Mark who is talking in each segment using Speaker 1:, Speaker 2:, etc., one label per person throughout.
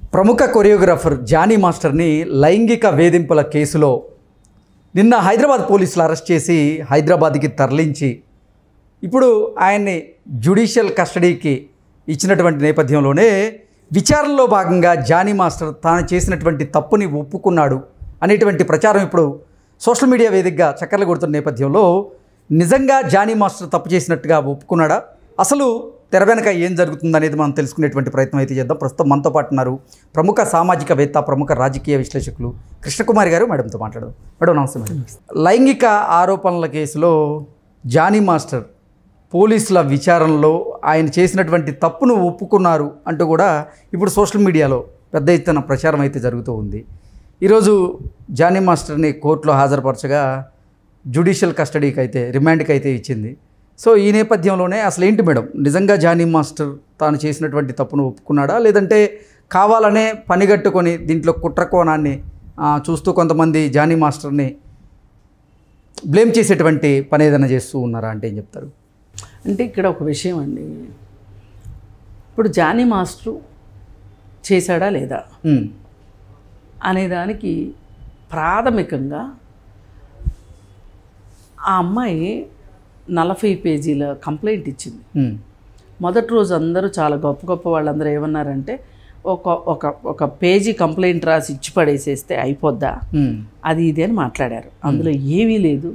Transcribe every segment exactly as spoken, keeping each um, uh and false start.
Speaker 1: ప్రముఖ choreographer Johnny మాస్టర్ని లైంగిక వేధింపుల కేసులో నిన్న హైదరాబాద్ పోలీసులు అరెస్ట్ చేసి హైదరాబాద్కి తరలించి ఇప్పుడు ఆయన్ని జ్యుడిషియల్ కస్టడీకి ఇచ్చినటువంటి నేపథ్యంలోనే విచారణలో భాగంగా జానీ మాస్టర్ తాను చేసినటువంటి తప్పుని ఒప్పుకున్నాడు అనేటువంటి ప్రచారం ఇప్పుడు సోషల్ మీడియా వేదికగా చక్కర్లు కొడుతున్న నేపథ్యంలో నిజంగా జానీ మాస్టర్ తప్పు చేసినట్టుగా ఒప్పుకున్నాడా, అసలు తెర వెనక ఏం జరుగుతుందనేది మనం తెలుసుకునేటువంటి ప్రయత్నం అయితే చేద్దాం. ప్రస్తుతం మనతో పాటు ఉన్నారు ప్రముఖ సామాజికవేత్త, ప్రముఖ రాజకీయ విశ్లేషకులు కృష్ణకుమారి గారు. మేడంతో మాట్లాడదాం. మేడం నమస్తే. మేడం, లైంగిక ఆరోపణల కేసులో జానీ మాస్టర్ పోలీసుల విచారణలో ఆయన చేసినటువంటి తప్పును ఒప్పుకున్నారు అంటూ కూడా ఇప్పుడు సోషల్ మీడియాలో పెద్ద ఎత్తున ప్రచారం అయితే జరుగుతూ ఉంది. ఈరోజు జానీ మాస్టర్ని కోర్టులో హాజరుపరచగా జ్యుడిషియల్ కస్టడీకి అయితే రిమాండ్కి అయితే ఇచ్చింది. సో ఈ నేపథ్యంలోనే అసలు ఏంటి మేడం, నిజంగా జానీ మాస్టర్ తాను చేసినటువంటి తప్పును ఒప్పుకున్నాడా, లేదంటే కావాలనే పనిగట్టుకొని దీంట్లో కుట్రకోణాన్ని చూస్తూ కొంతమంది జానీ మాస్టర్ని బ్లేమ్ చేసేటువంటి పని ఏదైనా చేస్తూ ఉన్నారా అంటే ఏం చెప్తారు?
Speaker 2: అంటే ఇక్కడ ఒక విషయం అండి, ఇప్పుడు జానీ మాస్టరు చేశాడా లేదా అనేదానికి ప్రాథమికంగా ఆ అమ్మాయి నలభై పేజీల కంప్లైంట్ ఇచ్చింది. మొదటి రోజు అందరూ చాలా గొప్ప గొప్ప వాళ్ళందరూ ఏమన్నారంటే ఒక ఒక ఒక పేజీ కంప్లైంట్ రాసి ఇచ్చి పడేసేస్తే అయిపోద్దా, అది ఇది అని మాట్లాడారు. అందులో ఏమీ లేదు,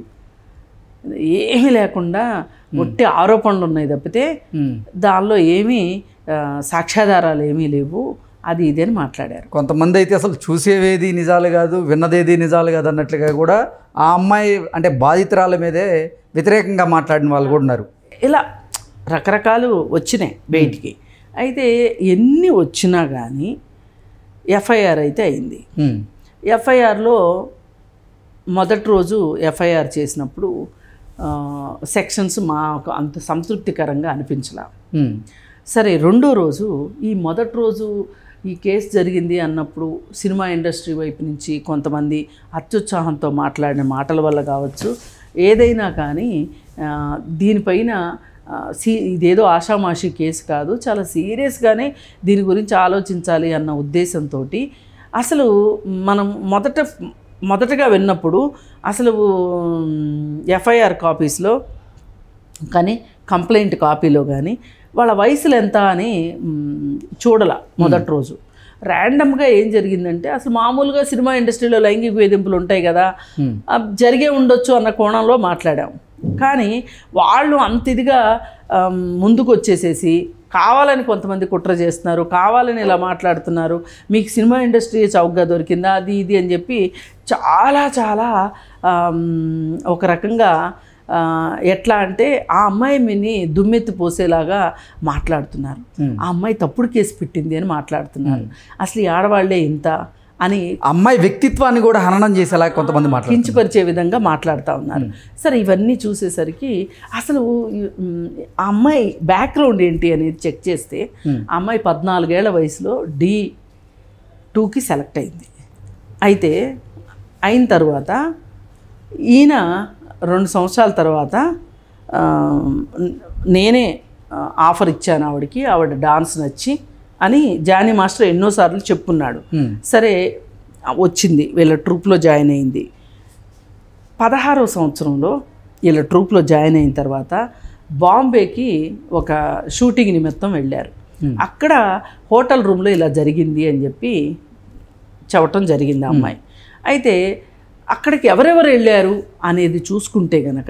Speaker 2: ఏమీ లేకుండా ఒట్టి ఆరోపణలు ఉన్నాయి తప్పితే దానిలో ఏమీ సాక్ష్యాధారాలు ఏమీ లేవు, అది ఇది అని మాట్లాడారు.
Speaker 1: కొంతమంది అయితే అసలు చూసేవేది నిజాలు కాదు, విన్నదేది నిజాలు కాదు అన్నట్లుగా కూడా ఆ అమ్మాయి అంటే బాధితురాల మీదే వ్యతిరేకంగా మాట్లాడిన వాళ్ళు కూడా ఉన్నారు.
Speaker 2: ఇలా రకరకాలు వచ్చినాయి బయటికి. అయితే ఎన్ని వచ్చినా కానీ ఎఫ్ఐఆర్ అయితే అయింది. ఎఫ్ఐఆర్లో మొదటి రోజు ఎఫ్ఐఆర్ చేసినప్పుడు సెక్షన్స్ మాకు అంత సంతృప్తికరంగా అనిపించలా. సరే, రెండో రోజు ఈ మొదటి రోజు ఈ కేసు జరిగింది అన్నప్పుడు సినిమా ఇండస్ట్రీ వైపు నుంచి కొంతమంది అత్యుత్సాహంతో మాట్లాడిన మాటల వల్ల కావచ్చు, ఏదైనా కానీ దీనిపైన సీ ఇదేదో ఆషామాషి కేసు కాదు, చాలా సీరియస్గానే దీని గురించి ఆలోచించాలి అన్న ఉద్దేశంతో అసలు మనం మొదట మొదటగా విన్నప్పుడు అసలు ఎఫ్ఐఆర్ కాపీస్లో కానీ కంప్లైంట్ కాపీలో కానీ వాళ్ళ వయసులు ఎంత అని చూడాల. మొదటి రోజు ర్యాండమ్గా ఏం జరిగిందంటే అసలు మామూలుగా సినిమా ఇండస్ట్రీలో లైంగిక వేధింపులు ఉంటాయి కదా, జరిగే ఉండొచ్చు అన్న కోణంలో మాట్లాడాం. కానీ వాళ్ళు అంత ఇదిగా ముందుకు వచ్చేసేసి కావాలని కొంతమంది కుట్ర చేస్తున్నారు, కావాలని ఇలా మాట్లాడుతున్నారు, మీకు సినిమా ఇండస్ట్రీ చౌకగా దొరికిందా, అది ఇది అని చెప్పి చాలా చాలా ఒక రకంగా ఎట్లా అంటే ఆ అమ్మాయి మీని దుమ్మెత్తి పోసేలాగా మాట్లాడుతున్నారు. ఆ అమ్మాయి తప్పుడు కేసు పెట్టింది అని మాట్లాడుతున్నారు. అసలు ఈ ఆడవాళ్లే ఇంత అని
Speaker 1: అమ్మాయి వ్యక్తిత్వాన్ని కూడా హననం చేసేలా కొంతమంది
Speaker 2: కించపరిచే విధంగా మాట్లాడుతూ ఉన్నారు. సరే, ఇవన్నీ చూసేసరికి అసలు ఆ అమ్మాయి బ్యాక్గ్రౌండ్ ఏంటి అనేది చెక్ చేస్తే ఆ అమ్మాయి పద్నాలుగేళ్ల వయసులో డి టూకి సెలెక్ట్ అయింది. అయితే అయిన తర్వాత ఈయన రెండు సంవత్సరాల తర్వాత నేనే ఆఫర్ ఇచ్చాను ఆవిడకి, ఆవిడ డాన్స్ నచ్చి అని జానీ మాస్టర్ ఎన్నోసార్లు చెప్పున్నాడు. సరే, వచ్చింది, వీళ్ళ ట్రూప్లో జాయిన్ అయింది. పదహారవ సంవత్సరంలో వీళ్ళ ట్రూప్లో జాయిన్ అయిన తర్వాత బాంబేకి ఒక షూటింగ్ నిమిత్తం వెళ్ళారు. అక్కడ హోటల్ రూమ్లో ఇలా జరిగింది అని చెప్పి చెప్పటం జరిగింది ఆ అమ్మాయి. అయితే అక్కడికి ఎవరెవరు వెళ్ళారు అనేది చూసుకుంటే గనక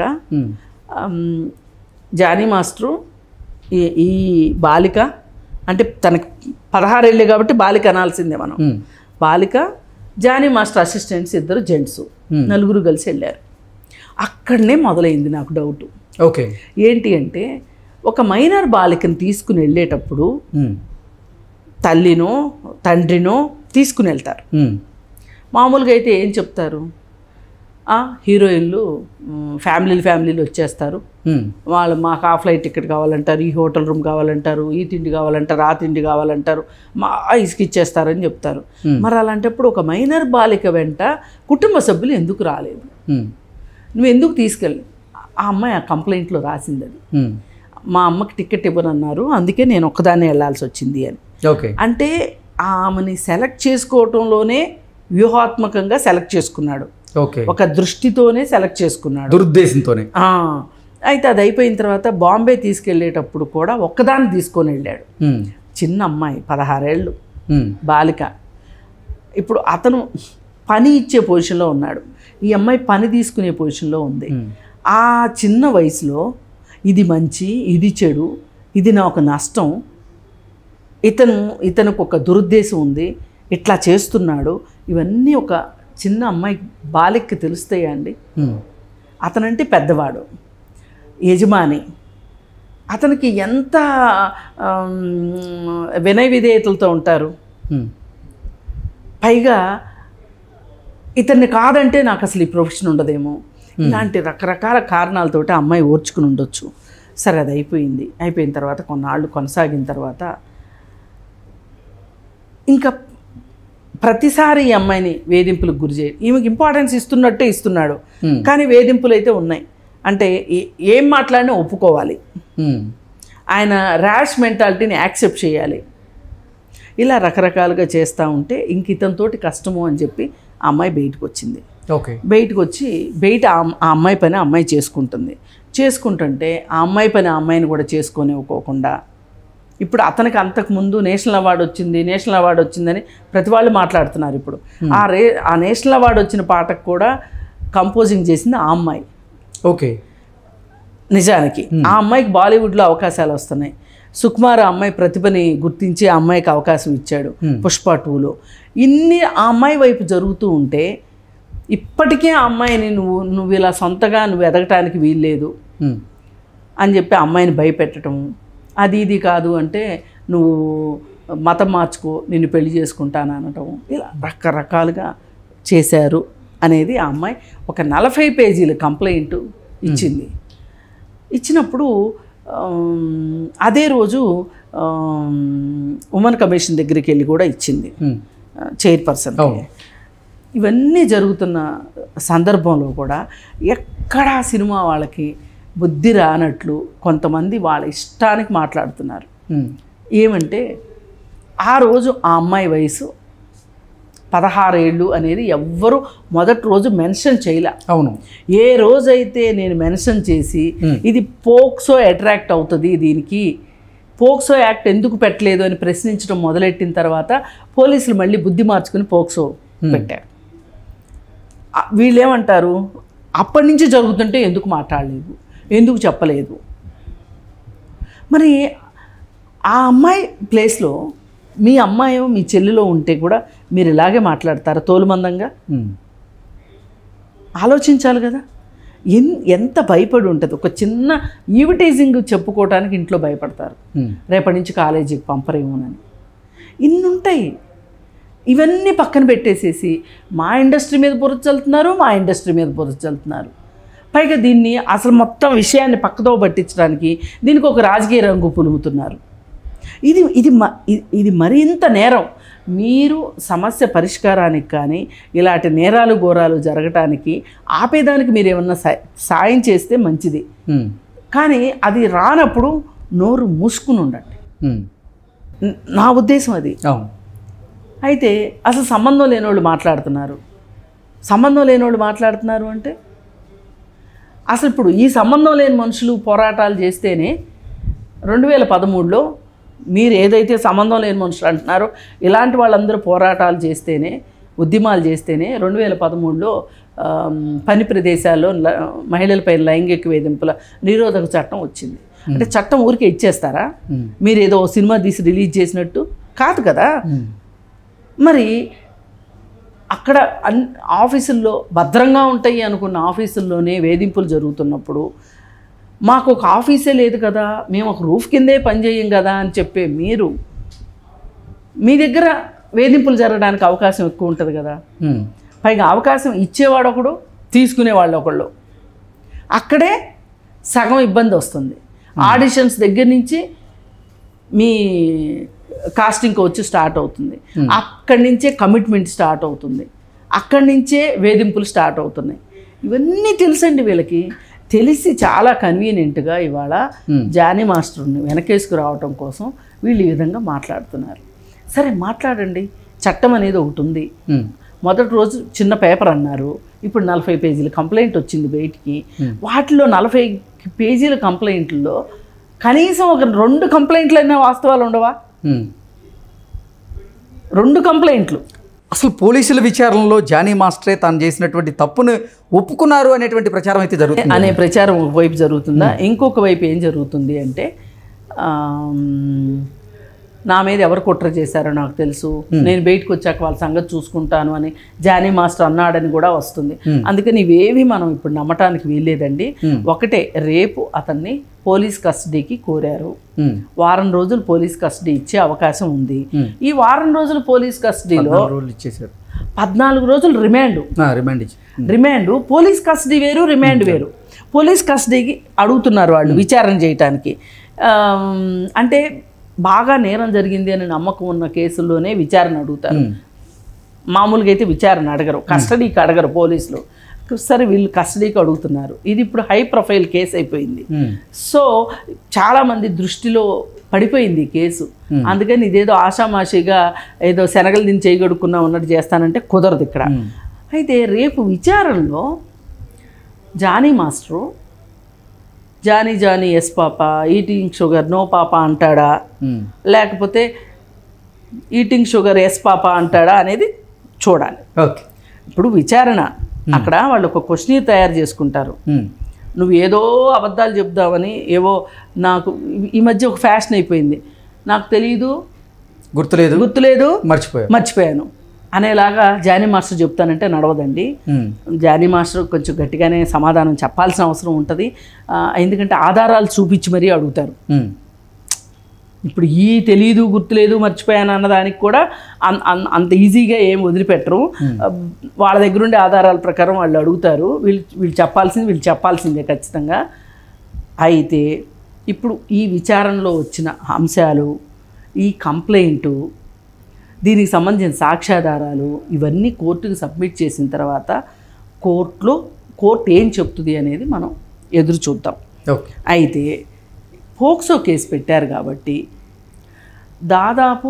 Speaker 2: జానీ మాస్టరు ఈ ఈ బాలిక అంటే తనకి పదహారు ఏళ్ళే కాబట్టి బాలిక అనాల్సిందే మనం, బాలిక జానీ మాస్టర్ అసిస్టెంట్స్ ఇద్దరు జెంట్స్ నలుగురు కలిసి వెళ్ళారు. అక్కడనే మొదలైంది నాకు డౌట్.
Speaker 1: ఓకే,
Speaker 2: ఏంటి అంటే ఒక మైనర్ బాలికను తీసుకుని వెళ్ళేటప్పుడు తల్లినో తండ్రినో తీసుకుని వెళ్తారు. మామూలుగా అయితే ఏం చెప్తారు, హీరోయిన్లు ఫ్యామిలీలు ఫ్యామిలీలు వచ్చేస్తారు, వాళ్ళు మాకు ఆ ఫ్లైట్ టికెట్ కావాలంటారు, ఈ హోటల్ రూమ్ కావాలంటారు, ఈ తిండి కావాలంటారు, ఆ తిండి కావాలంటారు, మా ఇసుకిచ్చేస్తారని చెప్తారు. మరి అలాంటప్పుడు ఒక మైనర్ బాలిక వెంట కుటుంబ సభ్యులు ఎందుకు రాలేదు, నువ్వు ఎందుకు తీసుకెళ్ళి? ఆ అమ్మాయి ఆ కంప్లైంట్లో రాసింది అది, మా అమ్మకి టికెట్ ఇవ్వనన్నారు, అందుకే నేను ఒక్కదాన్నే వెళ్ళాల్సి వచ్చింది అని.
Speaker 1: ఓకే,
Speaker 2: అంటే ఆమెని సెలెక్ట్ చేసుకోవటంలోనే వ్యూహాత్మకంగా సెలెక్ట్ చేసుకున్నాడు.
Speaker 1: ఓకే,
Speaker 2: ఒక దృష్టితోనే సెలెక్ట్ చేసుకున్నాడు,
Speaker 1: దురుద్దేశంతోనే.
Speaker 2: అయితే అది అయిపోయిన తర్వాత బాంబే తీసుకెళ్ళేటప్పుడు కూడా ఒక్కదాన్ని తీసుకొని వెళ్ళాడు. చిన్న అమ్మాయి, పదహారేళ్ళు బాలిక. ఇప్పుడు అతను పని ఇచ్చే పొజిషన్లో ఉన్నాడు, ఈ అమ్మాయి పని తీసుకునే పొజిషన్లో ఉంది. ఆ చిన్న వయసులో ఇది మంచి, ఇది చెడు, ఇది నాకు నష్టం, ఇతను ఇతనికి ఒక దురుద్దేశం ఉంది, ఇట్లా చేస్తున్నాడు, ఇవన్నీ ఒక చిన్న అమ్మాయి బాలికకి తెలుస్తాయా అండి? అతనంటే పెద్దవాడు, యజమాని, అతనికి ఎంత వినయ విధేయతలతో ఉంటారు. పైగా ఇతన్ని కాదంటే నాకు అసలు ఈ ప్రొఫెషన్ ఉండదేమో, ఇలాంటి రకరకాల కారణాలతోటి ఆ అమ్మాయి ఓర్చుకుని ఉండొచ్చు. సరే, అది అయిపోయింది. అయిపోయిన తర్వాత కొన్నాళ్ళు కొనసాగిన తర్వాత ఇంకా ప్రతిసారి ఈ అమ్మాయిని వేధింపులకు గురి చేయ, ఈమెకి ఇంపార్టెన్స్ ఇస్తున్నట్టే ఇస్తున్నాడు, కానీ వేధింపులు అయితే ఉన్నాయి. అంటే ఏం మాట్లాడినా ఒప్పుకోవాలి, ఆయన ర్యాష్ మెంటాలిటీని యాక్సెప్ట్ చేయాలి. ఇలా రకరకాలుగా చేస్తూ ఉంటే ఇంక ఇతనితోటి కష్టము అని చెప్పి ఆ అమ్మాయి బయటకు వచ్చింది.
Speaker 1: ఓకే,
Speaker 2: బయటకు వచ్చి బయట ఆ అమ్మాయి పని ఆ అమ్మాయి చేసుకుంటుంది. చేసుకుంటుంటే ఆ అమ్మాయి పని ఆ అమ్మాయిని కూడా చేసుకోనివ్వకోకుండా, ఇప్పుడు అతనికి అంతకుముందు నేషనల్ అవార్డు వచ్చింది, నేషనల్ అవార్డు వచ్చిందని ప్రతి వాళ్ళు మాట్లాడుతున్నారు. ఇప్పుడు ఆ రే ఆ నేషనల్ అవార్డు వచ్చిన పాటకు కూడా కంపోజింగ్ చేసింది ఆ అమ్మాయి.
Speaker 1: ఓకే,
Speaker 2: నిజానికి ఆ అమ్మాయికి బాలీవుడ్లో అవకాశాలు వస్తున్నాయి. సుకుమార్ ఆ అమ్మాయి ప్రతిభని గుర్తించి ఆ అమ్మాయికి అవకాశం ఇచ్చాడు పుష్ప టూలో. ఇన్ని ఆ అమ్మాయి వైపు జరుగుతూ ఉంటే ఇప్పటికే ఆ అమ్మాయిని నువ్వు నువ్వు ఇలా సొంతగా నువ్వు ఎదగటానికి వీల్లేదు అని చెప్పి ఆ అమ్మాయిని భయపెట్టడం, అది ఇది కాదు అంటే నువ్వు మతం మార్చుకో, నిన్ను పెళ్లి చేసుకుంటాను అనటం, ఇలా రకరకాలుగా చేశారు అనేది ఆ అమ్మాయి ఒక నలభై పేజీల కంప్లైంట్ ఇచ్చింది. ఇచ్చినప్పుడు అదే రోజు ఉమెన్ కమిషన్ దగ్గరికి వెళ్ళి కూడా ఇచ్చింది చైర్పర్సన్. ఇవన్నీ జరుగుతున్న సందర్భంలో కూడా ఎక్కడా సినిమా వాళ్ళకి బుద్ధి రానట్లు కొంతమంది వాళ్ళ ఇష్టానికి మాట్లాడుతున్నారు. ఏమంటే ఆ రోజు ఆ అమ్మాయి వయసు పదహారు ఏళ్ళు అనేది ఎవ్వరూ మొదటి రోజు మెన్షన్ చేయలే.
Speaker 1: అవును,
Speaker 2: ఏ రోజైతే నేను మెన్షన్ చేసి ఇది పోక్సో అట్రాక్ట్ అవుతుంది, దీనికి పోక్సో యాక్ట్ ఎందుకు పెట్టలేదు అని ప్రశ్నించడం మొదలెట్టిన తర్వాత పోలీసులు మళ్ళీ బుద్ధి మార్చుకుని పోక్సో పెట్టారు. వీళ్ళేమంటారు, అప్పటి నుంచి జరుగుతుంటే ఎందుకు మాట్లాడలేదు, ఎందుకు చెప్పలేదు? మరి ఆ అమ్మాయి ప్లేస్లో మీ అమ్మాయో మీ చెల్లిలో ఉంటే కూడా మీరు ఇలాగే మాట్లాడతారా తోలుమందంగా? ఆలోచించాలి కదా. ఎన్ ఎంత భయపడి ఉంటుంది. ఒక చిన్న ఈవిటైజింగ్ చెప్పుకోవటానికి ఇంట్లో భయపడతారు, రేపటి నుంచి కాలేజీకి పంపరేమోనని. ఇన్ని ఉంటాయి. ఇవన్నీ పక్కన పెట్టేసేసి మా ఇండస్ట్రీ మీద బురద చల్లుతున్నారు, మా ఇండస్ట్రీ మీద బురద చల్లుతున్నారు. పైగా దీన్ని అసలు మొత్తం విషయాన్ని పక్కదో పట్టించడానికి దీనికి ఒక రాజకీయ రంగు పులుముతున్నారు. ఇది ఇది ఇది మరింత నేరం. మీరు సమస్య పరిష్కారానికి కానీ ఇలాంటి నేరాలు ఘోరాలు జరగటానికి ఆపేదానికి మీరు ఏమన్నా సాయం చేస్తే మంచిది. కానీ అది రానప్పుడు నోరు మూసుకుని ఉండండి, నా ఉద్దేశం అది. అయితే అసలు సంబంధం లేనివాళ్ళు మాట్లాడుతున్నారు. సంబంధం లేనివాళ్ళు మాట్లాడుతున్నారు అంటే అసలు ఇప్పుడు ఈ సంబంధం లేని మనుషులు పోరాటాలు చేస్తేనే రెండు వేల పదమూడులో మీరు ఏదైతే సంబంధం లేని మనుషులు అంటున్నారో ఇలాంటి వాళ్ళందరూ పోరాటాలు చేస్తేనే, ఉద్యమాలు చేస్తేనే రెండు వేల పదమూడులో పని ప్రదేశాల్లో మహిళలపై లైంగిక వేధింపుల నిరోధక చట్టం వచ్చింది. అంటే చట్టం ఊరికే ఇచ్చేస్తారా? మీరు ఏదో సినిమా తీసి రిలీజ్ చేసినట్టు కాదు కదా. మరి అక్కడ అన్ ఆఫీసుల్లో భద్రంగా ఉంటాయి అనుకున్న ఆఫీసుల్లోనే వేధింపులు జరుగుతున్నప్పుడు మాకు ఒక ఆఫీసే లేదు కదా, మేము ఒక రూఫ్ కిందే పనిచేయం కదా అని చెప్పే మీరు మీ దగ్గర వేధింపులు జరగడానికి అవకాశం ఎక్కువ ఉంటుంది కదా. పైగా అవకాశం ఇచ్చేవాడు ఒకడు, తీసుకునేవాళ్ళు ఒకళ్ళు. అక్కడే సగం ఇబ్బంది వస్తుంది. ఆడిషన్స్ దగ్గర నుంచి మీ కాస్టింగ్ వచ్చి స్టార్ట్ అవుతుంది. అక్కడి నుంచే కమిట్మెంట్ స్టార్ట్ అవుతుంది. అక్కడి నుంచే వేధింపులు స్టార్ట్ అవుతున్నాయి. ఇవన్నీ తెలుసండి వీళ్ళకి. తెలిసి చాలా కన్వీనియంట్గా ఇవాళ జానీ మాస్టర్ని వెనకేసుకు రావటం కోసం వీళ్ళు ఈ విధంగా మాట్లాడుతున్నారు. సరే మాట్లాడండి, చట్టం అనేది ఒకటి ఉంది. మొదటి రోజు చిన్న పేపర్ అన్నారు, ఇప్పుడు నలభై పేజీల కంప్లైంట్ వచ్చింది బయటికి. వాటిలో నలభై పేజీల కంప్లైంట్లో కనీసం ఒక రెండు కంప్లైంట్లు అయినా వాస్తవాలు ఉండవా? రెండు కంప్లైంట్లు.
Speaker 1: అసలు పోలీసుల విచారణలో జానీ మాస్టరే తాను చేసినటువంటి తప్పును ఒప్పుకున్నారు అనేటువంటి ప్రచారం అయితే జరుగుతుంది.
Speaker 2: అనే ప్రచారం ఒకవైపు జరుగుతుందా? ఇంకొక వైపు ఏం జరుగుతుంది అంటే, నా మీద ఎవరు కుట్ర చేశారో నాకు తెలుసు, నేను బయటకు వచ్చాక వాళ్ళ సంగతి చూసుకుంటాను అని జానీ మాస్టర్ అన్నాడని కూడా వస్తుంది. అందుకని ఇవేవి మనం ఇప్పుడు నమ్మటానికి వీల్లేదండి. ఒకటే, రేపు అతన్ని పోలీస్ కస్టడీకి కోరారు. వారం రోజులు పోలీస్ కస్టడీ ఇచ్చే అవకాశం ఉంది. ఈ వారం రోజులు పోలీస్ కస్టడీలో
Speaker 1: ఇచ్చేసారు,
Speaker 2: పద్నాలుగు రోజులు remand.
Speaker 1: Remand
Speaker 2: remand police custody వేరు, రిమాండ్ వేరు. పోలీస్ కస్టడీకి అడుగుతున్నారు వాళ్ళు విచారణ చేయటానికి. అంటే బాగా నేరం జరిగింది అని నమ్మకం ఉన్న కేసుల్లోనే విచారణ అడుగుతారు. మామూలుగా అయితే విచారణ అడగరు, కస్టడీకి అడగరు పోలీసులు. సరే వీళ్ళు కస్టడీకి అడుగుతున్నారు. ఇది ఇప్పుడు హై ప్రొఫైల్ కేసు అయిపోయింది. సో చాలామంది దృష్టిలో పడిపోయింది ఈ కేసు. అందుకని ఇదేదో ఆషామాషిగా ఏదో శనగలు దీన్ని చేయగడుకున్నా ఉన్నట్టు చేస్తానంటే కుదరదు ఇక్కడ. అయితే రేపు విచారణలో Jani master Johnny Johnny yes papa, eating sugar no papa అంటాడా, లేకపోతే ఈటింగ్ షుగర్ ఎస్ పాప అంటాడా అనేది చూడాలి. ఇప్పుడు విచారణ అక్కడ వాళ్ళు ఒక క్వశ్చన్ తయారు చేసుకుంటారు. నువ్వు ఏదో అబద్ధాలు చెప్దామని, ఏవో నాకు ఈ మధ్య ఒక ఫ్యాషన్ అయిపోయింది, నాకు తెలియదు,
Speaker 1: గుర్తులేదు గుర్తులేదు మర్చిపోయా మర్చిపోయాను
Speaker 2: అనేలాగా జానీ మాస్టర్ చెప్తానంటే నడవదండి. జానీ మాస్టర్ కొంచెం గట్టిగానే సమాధానం చెప్పాల్సిన అవసరం ఉంటుంది. ఎందుకంటే ఆధారాలు చూపించి మరీ అడుగుతారు. ఇప్పుడు ఈ తెలీదు, గుర్తులేదు, మర్చిపోయాను అన్నదానికి కూడా అంత ఈజీగా ఏం వదిలిపెట్టరు. వాళ్ళ దగ్గర ఉండే ఆధారాల ప్రకారం వాళ్ళు అడుగుతారు. వీళ్ళు వీళ్ళు చెప్పాల్సింది వీళ్ళు చెప్పాల్సిందే ఖచ్చితంగా. అయితే ఇప్పుడు ఈ విచారణలో వచ్చిన అంశాలు, ఈ కంప్లైంటు, దీనికి సంబంధించిన సాక్ష్యాధారాలు ఇవన్నీ కోర్టుకు సబ్మిట్ చేసిన తర్వాత కోర్టులో కోర్టు ఏం చెప్తుంది అనేది మనం ఎదురు చూద్దాం. అయితే పోక్సో కేసు పెట్టారు కాబట్టి దాదాపు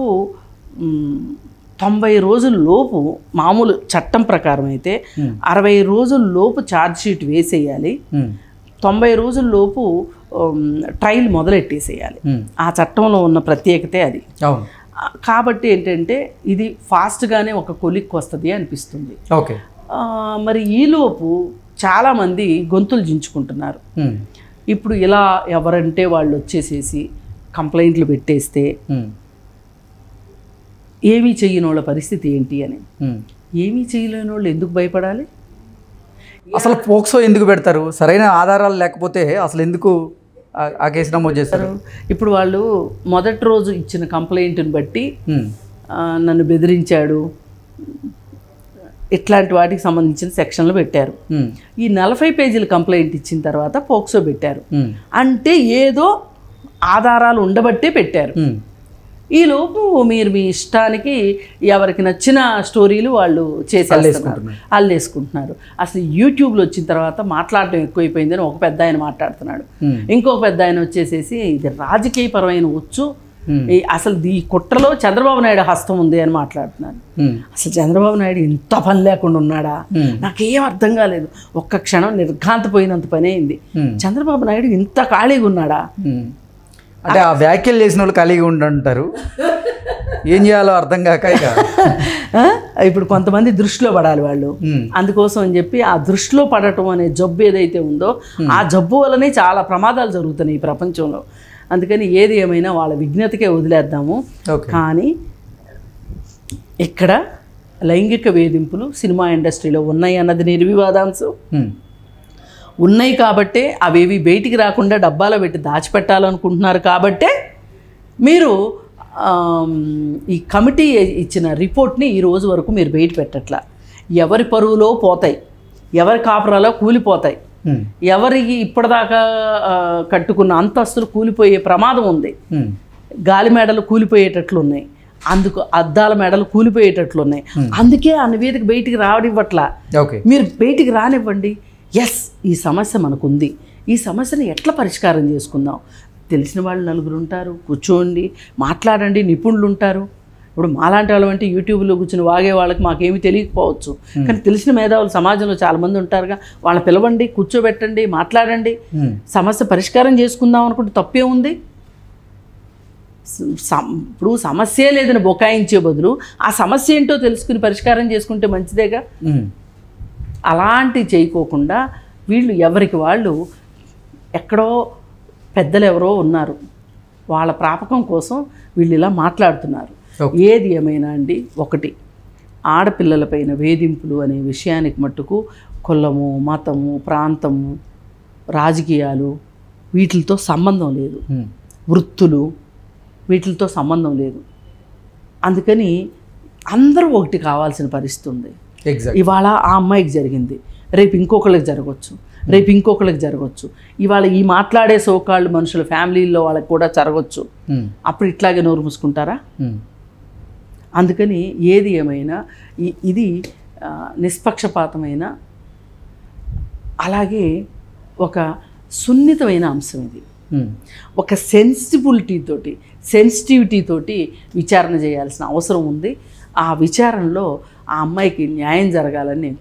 Speaker 2: తొంభై రోజుల లోపు, మామూలు చట్టం ప్రకారం అయితే అరవై రోజుల లోపు ఛార్జ్షీట్ వేసేయాలి. తొంభై రోజుల లోపు ట్రయల్ మొదలెట్టేసేయాలి. ఆ చట్టంలో ఉన్న ప్రత్యేకతే అది. కాబట్టి ఏంటంటే ఇది ఫాస్ట్గానే ఒక కొలిక్కి వస్తుంది అనిపిస్తుంది.
Speaker 1: ఓకే,
Speaker 2: మరి ఈలోపు చాలామంది గొంతులు జించుకుంటున్నారు. ఇప్పుడు ఇలా ఎవరంటే వాళ్ళు వచ్చేసేసి కంప్లైంట్లు పెట్టేస్తే ఏమీ చెయ్యని వాళ్ళ పరిస్థితి ఏంటి అని. ఏమీ చేయలేని వాళ్ళు ఎందుకు భయపడాలి?
Speaker 1: అసలు పోక్సో ఎందుకు పెడతారు? సరైన ఆధారాలు లేకపోతే అసలు ఎందుకు ఆ కేసు నమోదు చేస్తారు?
Speaker 2: ఇప్పుడు వాళ్ళు మొదటి రోజు ఇచ్చిన కంప్లైంట్ని బట్టి నన్ను బెదిరించాడు, ఇట్లాంటి వాటికి సంబంధించిన సెక్షన్లు పెట్టారు. ఈ నలభై పేజీల కంప్లైంట్ ఇచ్చిన తర్వాత పోక్సో పెట్టారు. అంటే ఏదో ఆధారాలు ఉండబట్టే పెట్టారు. ఈలోపు మీరు మీ ఇష్టానికి ఎవరికి నచ్చిన స్టోరీలు వాళ్ళు చేసేస్తున్నారు, అల్లేసుకుంటున్నారు. అసలు యూట్యూబ్లో వచ్చిన తర్వాత మాట్లాడటం ఎక్కువైపోయిందని ఒక పెద్ద ఆయన మాట్లాడుతున్నాడు. ఇంకొక పెద్ద ఆయన వచ్చేసేసి ఇది రాజకీయపరమైన వచ్చు, అసలు ఈ కుట్రలో చంద్రబాబు నాయుడు హస్తం ఉంది అని మాట్లాడుతున్నారు. అసలు చంద్రబాబు నాయుడు ఇంత పని లేకుండా ఉన్నాడా? నాకేం అర్థం కాలేదు. ఒక్క క్షణం నిర్ఘాంతపోయినంత పని అయింది. చంద్రబాబు నాయుడు ఇంత ఖాళీగా ఉన్నాడా?
Speaker 1: అంటే ఆ వ్యాఖ్యలు చేసిన వాళ్ళు ఖాళీగా ఉండంటారు, ఏం చేయాలో అర్థం కాక ఇక
Speaker 2: ఇప్పుడు కొంతమంది దృష్టిలో పడాలి వాళ్ళు. అందుకోసం అని చెప్పి ఆ దృష్టిలో పడటం అనే జబ్బు ఏదైతే ఉందో ఆ జబ్బు వల్లనే చాలా ప్రమాదాలు జరుగుతున్నాయి ఈ ప్రపంచంలో. అందుకని ఏది ఏమైనా వాళ్ళ విజ్ఞతకే వదిలేద్దాము. కానీ ఇక్కడ లైంగిక వేధింపులు సినిమా ఇండస్ట్రీలో ఉన్నాయి అన్నది నిర్వివాదాంశం. ఉన్నాయి కాబట్టే అవేవి బయటికి రాకుండా డబ్బాలో పెట్టి దాచిపెట్టాలనుకుంటున్నారు. కాబట్టే మీరు ఈ కమిటీ ఇచ్చిన రిపోర్ట్ని ఈ రోజు వరకు మీరు బయట పెట్టట్లా. ఎవరి పరువులో పోతాయి, ఎవరి కాపురాలో కూలిపోతాయి, ఎవరికి ఇప్పటిదాకా కట్టుకున్న అంతస్తులు కూలిపోయే ప్రమాదం ఉంది. గాలి మేడలు కూలిపోయేటట్లు ఉన్నాయి, అందుకు అద్దాల మేడలు కూలిపోయేటట్లు ఉన్నాయి. అందుకే ఆ నివేదిక బయటికి రావనివ్వట్లా. మీరు బయటికి రానివ్వండి. ఎస్, ఈ సమస్య మనకుంది, ఈ సమస్యను ఎట్లా పరిష్కారం చేసుకుందాం. తెలిసిన వాళ్ళు నలుగురు ఉంటారు, కూర్చోండి, మాట్లాడండి, నిపుణులు ఉంటారు. ఇప్పుడు మాలాంటి వాళ్ళం అంటే యూట్యూబ్లో కూర్చుని వాగే వాళ్ళకి మాకేమీ తెలియకపోవచ్చు, కానీ తెలిసిన మేధావులు సమాజంలో చాలామంది ఉంటారుగా, వాళ్ళని పిలవండి, కూర్చోబెట్టండి, మాట్లాడండి, సమస్య పరిష్కారం చేసుకుందాం అనుకుంటే తప్పే ఉంది. ఇప్పుడు సమస్య లేదని బొకాయించే బదులు ఆ సమస్య ఏంటో తెలుసుకుని పరిష్కారం చేసుకుంటే మంచిదేగా. అలాంటివి చేయకోకుండా వీళ్ళు ఎవరికి వాళ్ళు ఎక్కడో పెద్దలు ఎవరో ఉన్నారు, వాళ్ళ ప్రాపకం కోసం వీళ్ళు ఇలా మాట్లాడుతున్నారు. ఏది ఏమైనా అండి, ఒకటి ఆడపిల్లలపైన వేధింపులు అనే విషయానికి మట్టుకు కులము, మతము, ప్రాంతము, రాజకీయాలు వీటితో సంబంధం లేదు, వృత్తులు వీటితో సంబంధం లేదు. అందుకని అందరూ ఒకటి కావాల్సిన పరిస్థితి ఉంది. ఇవాళ ఆ అమ్మాయికి జరిగింది, రేపు ఇంకొకళ్ళకి జరగవచ్చు, రేపు ఇంకొకళ్ళకి జరగవచ్చు. ఇవాళ ఈ మాట్లాడే సోకాళ్ళు మనుషుల ఫ్యామిలీల్లో వాళ్ళకి కూడా జరగవచ్చు. అప్పుడు ఇట్లాగే నోరు మూసుకుంటారా? అందుకని ఏది ఏమైనా ఇది నిష్పక్షపాతమైన, అలాగే ఒక సున్నితమైన అంశం. ఇది ఒక సెన్సిబిలిటీ తోటి సెన్సిటివిటీ తోటి విచారణ చేయాల్సిన అవసరం ఉంది. ఆ విచారణలో ఆ అమ్మాయికి న్యాయం జరగాలని నేను